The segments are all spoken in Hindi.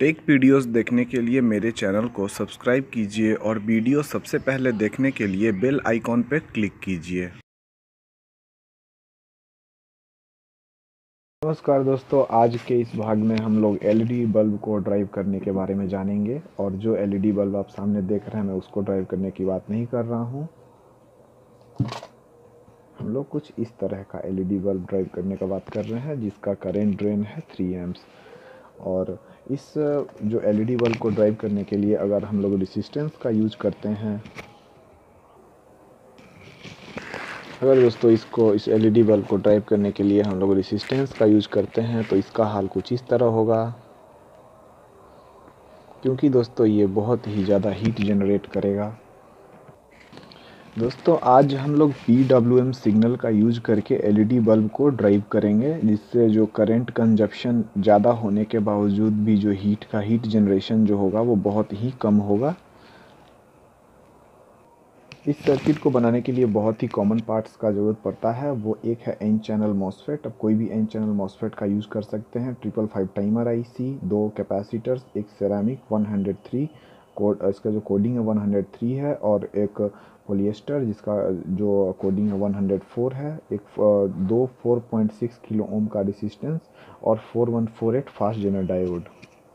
टेक वीडियोस देखने के लिए मेरे चैनल को सब्सक्राइब कीजिए और वीडियो सबसे पहले देखने के लिए बेल आइकॉन पर क्लिक कीजिए। नमस्कार दोस्तों, आज के इस भाग में हम लोग एलईडी बल्ब को ड्राइव करने के बारे में जानेंगे। और जो एलईडी बल्ब आप सामने देख रहे हैं, मैं उसको ड्राइव करने की बात नहीं कर रहा हूं। हम लोग कुछ इस तरह का एलईडी बल्ब ड्राइव करने का बात कर रहे हैं, जिसका करेंट ड्रेन है 3 एम्प्स। और इस जो एलईडी बल्ब को ड्राइव करने के लिए अगर हम लोग रेसिस्टेंस का यूज करते हैं, अगर दोस्तों इस एलईडी बल्ब को ड्राइव करने के लिए हम लोग रेसिस्टेंस का यूज करते हैं तो इसका हाल कुछ इस तरह होगा। क्योंकि दोस्तों ये बहुत ही ज़्यादा हीट जनरेट करेगा। दोस्तों आज हम लोग PWM सिग्नल का यूज करके एलईडी बल्ब को ड्राइव करेंगे, जिससे जो करंट कंजप्शन ज़्यादा होने के बावजूद भी जो हीट जनरेशन जो होगा वो बहुत ही कम होगा। इस सर्किट को बनाने के लिए बहुत ही कॉमन पार्ट्स का ज़रूरत पड़ता है। वो एक है एन चैनल मॉसफेट। अब कोई भी एन चैनल मॉसफेट का यूज़ कर सकते हैं। 555 टाइमर आईसी, 2 कैपेसिटर्स, एक सेरामिक 103 कोड, इसका जो कोडिंग है 103 है, और एक पॉलिएस्टर जिसका जो कोडिंग है 104 है, एक 4.6 किलो ओम का रेसिस्टेंस, और 4148 फास्ट जेनर डायोड।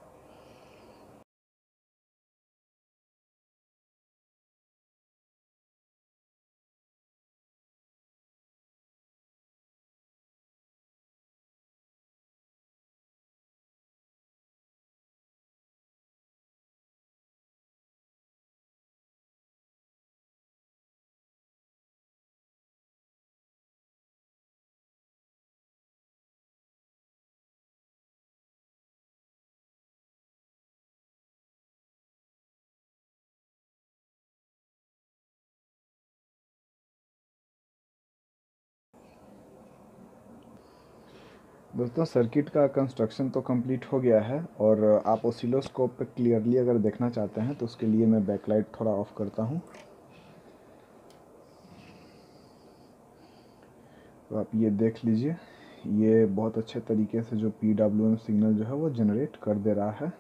दोस्तों सर्किट का कंस्ट्रक्शन तो कंप्लीट हो गया है, और आप ऑसिलोस्कोप पे क्लियरली अगर देखना चाहते हैं तो उसके लिए मैं बैकलाइट थोड़ा ऑफ करता हूं। तो आप ये देख लीजिए, ये बहुत अच्छे तरीके से जो PWM सिग्नल जो है वो जनरेट कर दे रहा है।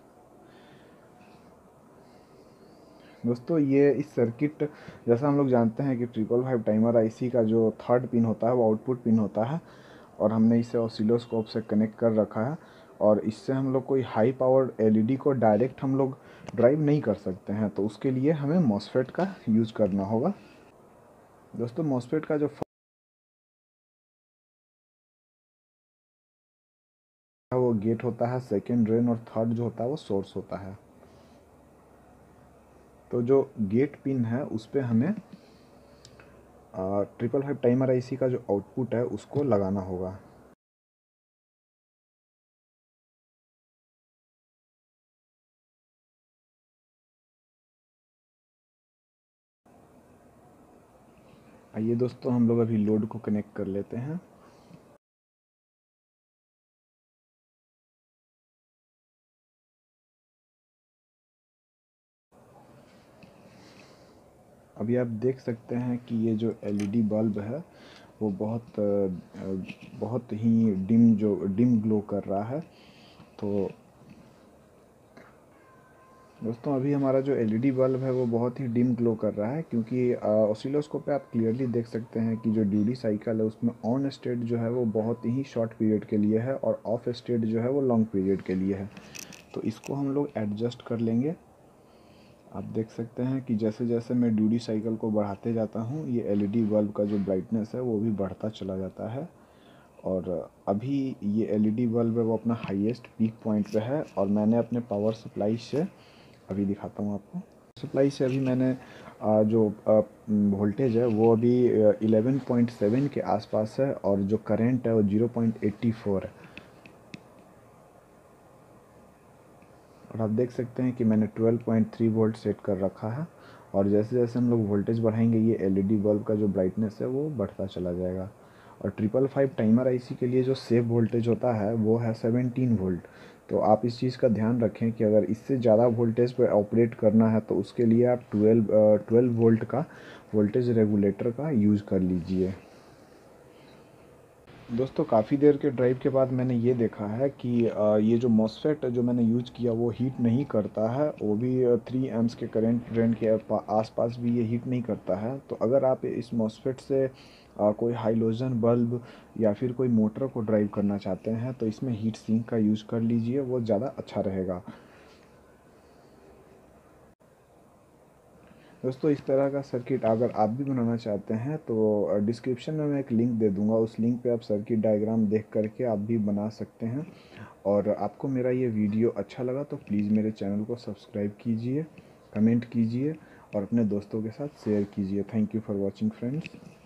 दोस्तों ये इस सर्किट, जैसा हम लोग जानते हैं कि 555 टाइमर आईसी का जो थर्ड पिन होता है वो आउटपुट पिन होता है, और हमने इसे ऑसिलोस्कोप से कनेक्ट कर रखा है। और इससे हम लोग कोई हाई पावर एलईडी को डायरेक्ट हम लोग ड्राइव नहीं कर सकते हैं, तो उसके लिए हमें मॉसफेट का यूज़ करना होगा। दोस्तों मॉसफेट का जो वो गेट होता है, सेकेंड ड्रेन, और थर्ड जो होता है वो सोर्स होता है। तो जो गेट पिन है उस पर हमें 555 टाइमर आईसी का जो आउटपुट है उसको लगाना होगा। आइए दोस्तों हम लोग अभी लोड को कनेक्ट कर लेते हैं। अभी आप देख सकते हैं कि ये जो एलईडी बल्ब है वो बहुत ही डिम ग्लो कर रहा है। तो दोस्तों अभी हमारा जो एलईडी बल्ब है वो बहुत ही डिम ग्लो कर रहा है, क्योंकि ऑसिलोस्कोप पे आप क्लियरली देख सकते हैं कि जो ड्यूटी साइकिल है उसमें ऑन स्टेट जो है वो बहुत ही शॉर्ट पीरियड के लिए है, और ऑफ स्टेट जो है वो लॉन्ग पीरियड के लिए है। तो इसको हम लोग एडजस्ट कर लेंगे। आप देख सकते हैं कि जैसे जैसे मैं ड्यूटी साइकिल को बढ़ाते जाता हूँ, ये एलईडी बल्ब का जो ब्राइटनेस है वो भी बढ़ता चला जाता है। और अभी ये एलईडी बल्ब है वो अपना हाईएस्ट पीक पॉइंट पे है, और मैंने अपने पावर सप्लाई से, अभी दिखाता हूँ आपको, सप्लाई से अभी मैंने जो वोल्टेज है वो अभी 11.7 के आसपास है, और जो करंट है वो 0.84 है। और आप देख सकते हैं कि मैंने 12.3 वोल्ट सेट कर रखा है, और जैसे जैसे हम लोग वोल्टेज बढ़ाएंगे ये एलईडी बल्ब का जो ब्राइटनेस है वो बढ़ता चला जाएगा। और 555 टाइमर आईसी के लिए जो सेव वोल्टेज होता है वो है 17 वोल्ट। तो आप इस चीज़ का ध्यान रखें कि अगर इससे ज़्यादा वोल्टेज पर ऑपरेट करना है तो उसके लिए आप 12 वोल्ट का वोल्टेज रेगुलेटर का यूज़ कर लीजिए। दोस्तों काफ़ी देर के ड्राइव के बाद मैंने ये देखा है कि ये जो मॉसफेट जो मैंने यूज किया वो हीट नहीं करता है, वो भी 3 एम्प्स के करंट रेंज के आसपास भी ये हीट नहीं करता है। तो अगर आप इस मॉसफेट से कोई हाइलोजन बल्ब या फिर कोई मोटर को ड्राइव करना चाहते हैं तो इसमें हीट सिंक का यूज़ कर लीजिए, वो ज़्यादा अच्छा रहेगा। दोस्तों इस तरह का सर्किट अगर आप भी बनाना चाहते हैं तो डिस्क्रिप्शन में मैं एक लिंक दे दूंगा, उस लिंक पे आप सर्किट डायग्राम देख करके आप भी बना सकते हैं। और आपको मेरा ये वीडियो अच्छा लगा तो प्लीज़ मेरे चैनल को सब्सक्राइब कीजिए, कमेंट कीजिए और अपने दोस्तों के साथ शेयर कीजिए। Thank you for watching friends.